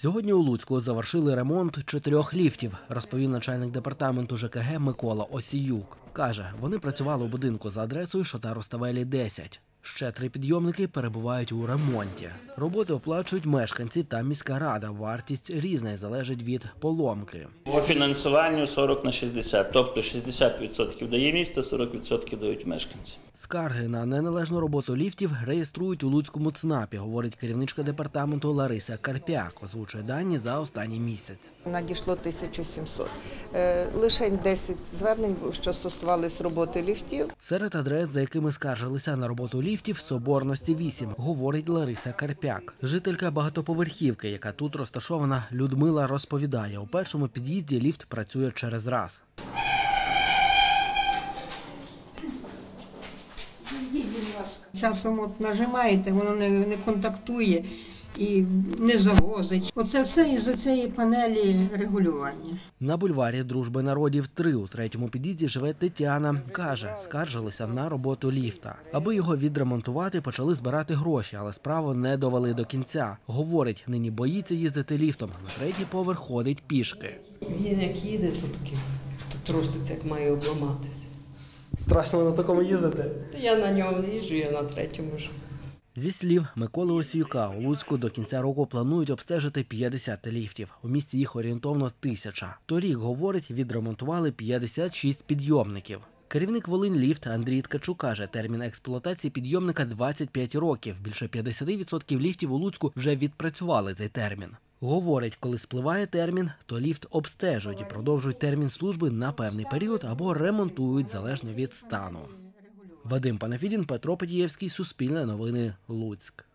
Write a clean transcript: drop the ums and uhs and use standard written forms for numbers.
Сьогодні у Луцьку завершили ремонт 4 ліфтів, розповів начальник департаменту ЖКГ Микола Осіюк. Каже, вони працювали у будинку за адресою Шота Руставелі, 10. Ще 3 підйомники перебувають у ремонті. Роботи оплачують мешканці та міська рада. Вартість різна і залежить від поломки. По фінансуванню 40/60, тобто 60% дає місто, 40% дають мешканці. Скарги на неналежну роботу ліфтів реєструють у Луцькому ЦНАПі, говорить керівничка департаменту Лариса Карп'як. Озвучує дані за останній місяць. Надійшло 1700. Лише 10 звернень, що стосувалися роботи ліфтів. Серед адрес, за якими скаржилися на роботу ліфтів, Соборності 8, говорить Лариса Карп'як. Жителька багатоповерхівки, яка тут розташована, Людмила розповідає, у першому під'їзді ліфт працює через раз. Часом от нажимаєте, воно не контактує і не завозить. Оце все із-за цієї панелі регулювання. На бульварі Дружби народів 3 у 3-му під'їзді живе Тетяна. Каже, скаржилися на роботу ліфта. Аби його відремонтувати, почали збирати гроші, але справу не довели до кінця. Говорить, нині боїться їздити ліфтом, на 3-й поверх ходить пішки. Він як їде, то труситься, як має обламатися. Страшно на такому їздити? Я на ньому не їжджу, я на 3-му ж. Зі слів Миколи Осіюка, у Луцьку до кінця року планують обстежити 50 ліфтів. У місті їх орієнтовно 1000. Торік, говорить, відремонтували 56 підйомників. Керівник Волиньліфт Андрій Ткачук каже, термін експлуатації підйомника 25 років. Більше 50% ліфтів у Луцьку вже відпрацювали цей термін. Говорить, коли спливає термін, то ліфт обстежують і продовжують термін служби на певний період або ремонтують залежно від стану. Вадим Панафідін, Петро Петієвський, Суспільне новини, Луцьк.